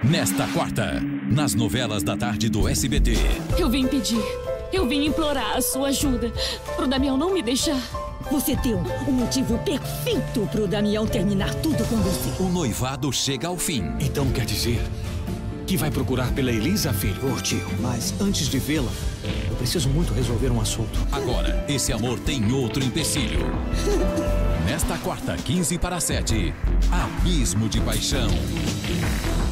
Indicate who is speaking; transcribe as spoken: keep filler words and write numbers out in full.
Speaker 1: Nesta quarta, nas novelas da tarde do S B T.
Speaker 2: Eu vim pedir, eu vim implorar a sua ajuda pro Damião não me deixar.
Speaker 3: Você deu um motivo perfeito pro Damião terminar tudo com você.
Speaker 1: O noivado chega ao fim.
Speaker 4: Então quer dizer que vai procurar pela Elisa, filho?
Speaker 5: Ô, tio, mas antes de vê-la, eu preciso muito resolver um assunto.
Speaker 1: Agora, esse amor tem outro empecilho. Nesta quarta, quinze para sete, Abismo de Paixão.